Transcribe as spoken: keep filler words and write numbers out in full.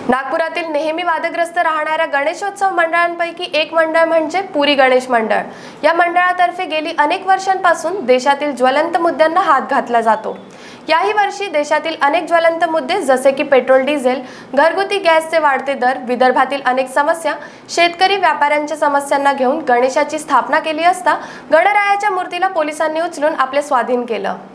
नागपुरातील नेहमी वादग्रस्त राहणाऱ्या गणेशोत्सव मंडळांपैकी एक मंडळ म्हणजे पुरी गणेश मंडळ। या मंडळातर्फे गेली अनेक वर्षांपासून देशातील ज्वलंत मुद्द्यांना हात घातला जातो। याही वर्षी देशातील अनेक ज्वलंत मुद्दे जसे की पेट्रोल, डिझेल, घरगुती गॅसचे वाढते दर, विदर्भातील अनेक समस्या, शेतकरी व्यापाऱ्यांच्या समस्यांना घेऊन गणेशाची स्थापना केली असता गणरायाच्या मूर्तीला पोलिसांनी उचलून आपले स्वाधीन केलं।